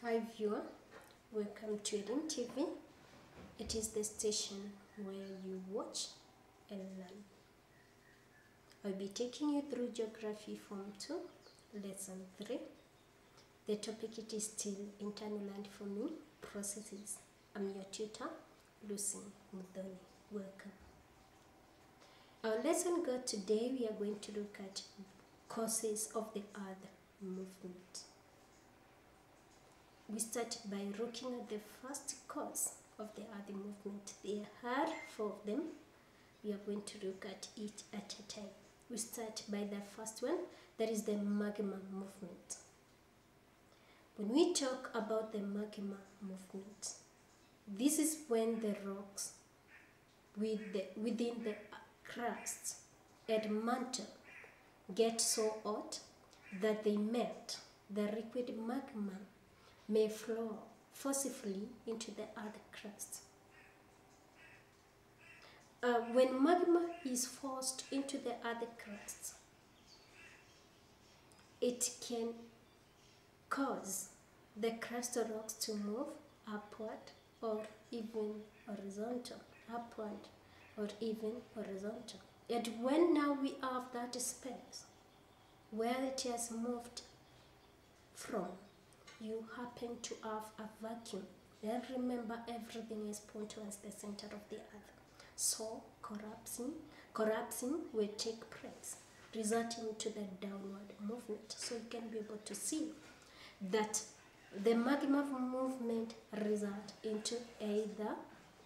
Hi viewer, welcome to Elim TV. It is the station where you watch and learn. I'll be taking you through Geography Form 2, Lesson 3. The topic it is still internal and forming processes. I'm your tutor, Lucy Mudoni. Welcome. Our lesson go today, we are going to look at causes of the earth movement. We start by looking at the first cause of the earth movement. There are 4 of them. We are going to look at each at a time. We start by the first one, that is the magma movement. When we talk about the magma movement, this is when the rocks within the crust and mantle get so hot that they melt. The liquid magma may flow forcibly into the earth crust. When magma is forced into the earth crust, it can cause the crust rocks to move upward or even horizontal, upward or even horizontal. And when now we have that space where it has moved from, you happen to have a vacuum. And remember, everything is pointing towards the center of the earth. So collapsing will take place, resulting to the downward movement. So you can be able to see that the magma movement result into either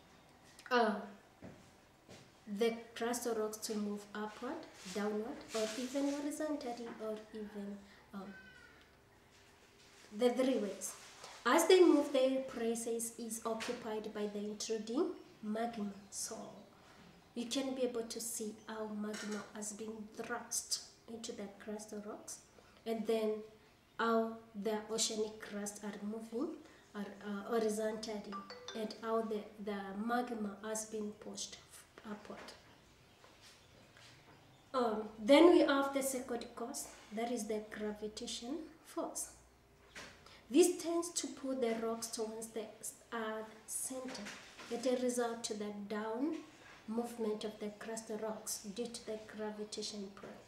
the crust rocks to move upward, downward, or even horizontally, or even the 3 ways. As they move, their places is occupied by the intruding magma. So you can be able to see how magma has been thrust into the crust rocks, and then how the oceanic crust are moving horizontally, and how the magma has been pushed upward. Then we have the second cause, that is the gravitation force. This tends to pull the rocks towards the earth center. It results to the down movement of the crust rocks due to the gravitation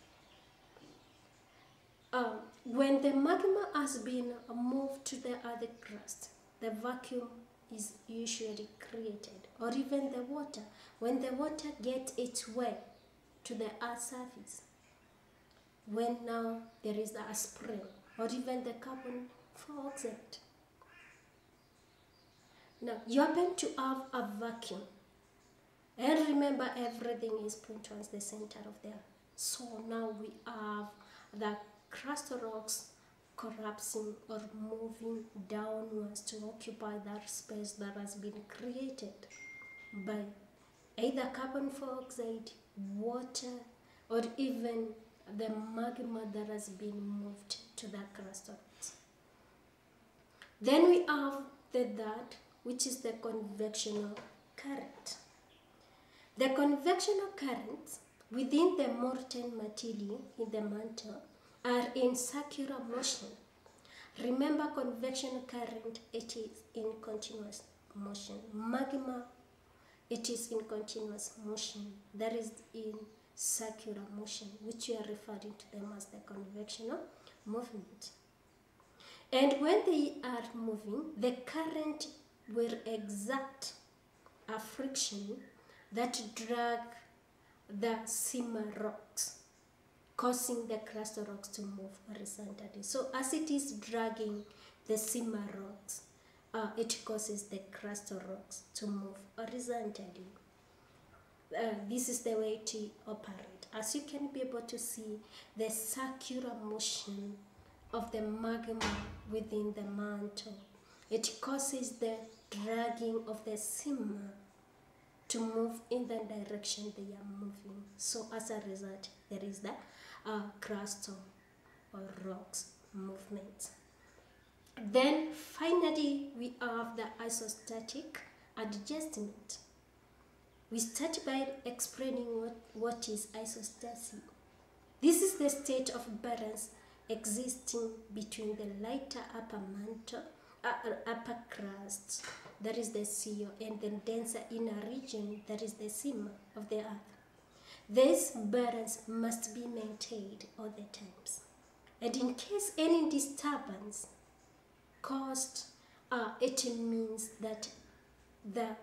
pull. When the magma has been moved to the earth crust, the vacuum is usually created, or even the water. When the water gets its way to the earth's surface, when now there is a spring, or even the carbon dioxide. Now you happen to have a vacuum, and remember, everything is pointing towards the center of the earth. So now we have the crust rocks collapsing or moving downwards to occupy that space that has been created by either carbon dioxide, water, or even the magma that has been moved to the crust rocks. Then we have the third, which is the convectional current. The convectional currents within the molten material in the mantle are in circular motion. Remember, convectional current, it is in continuous motion. Magma, it is in continuous motion. That is in circular motion, which we are referring to them as the convectional movement. And when they are moving, the current will exert a friction that drag the simmer rocks, causing the crust rocks to move horizontally. So as it is dragging the simmer rocks, it causes the crust rocks to move horizontally. This is the way to operate. As you can be able to see, the circular motion of the magma within the mantle, it causes the dragging of the simmer to move in the direction they are moving. So as a result, there is the crust or rocks movement. Then finally, we have the isostatic adjustment. We start by explaining what is isostacy. This is the state of balance existing between the lighter upper mantle upper crust, that is the CO, and the denser inner region, that is the seam of the earth. This balance must be maintained all the times. And in case any disturbance caused, it means that there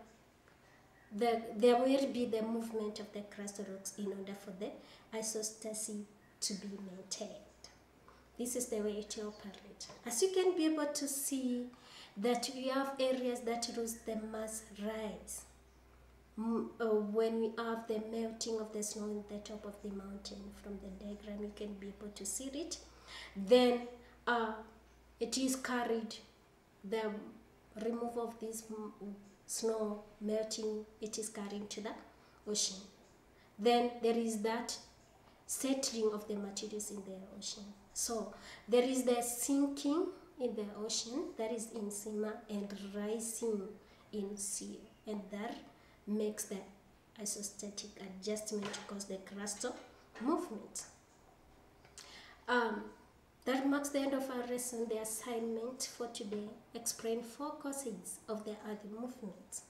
will be the movement of the crustal rocks in order for the isostasy to be maintained. This is the way it operates. As you can be able to see that we have areas that lose the mass rise when we have the melting of the snow in the top of the mountain. From the diagram you can be able to see it. Then it is carried, the removal of this snow melting, it is carried to the ocean. Then there is that settling of the materials in the ocean. So there is the sinking in the ocean, that is in SIMA, and rising in sea, and that makes the isostatic adjustment to cause the crustal movement. That marks the end of our lesson. The assignment for today: explain 4 causes of the earth movement.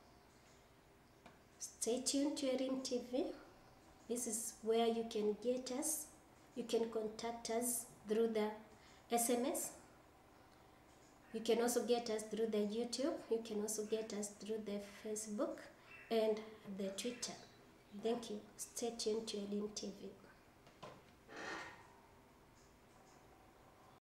Stay tuned to Erin TV. This is where you can get us. You can contact us through the SMS. You can also get us through the YouTube. You can also get us through the Facebook and the Twitter. Thank you. Stay tuned to Erin TV.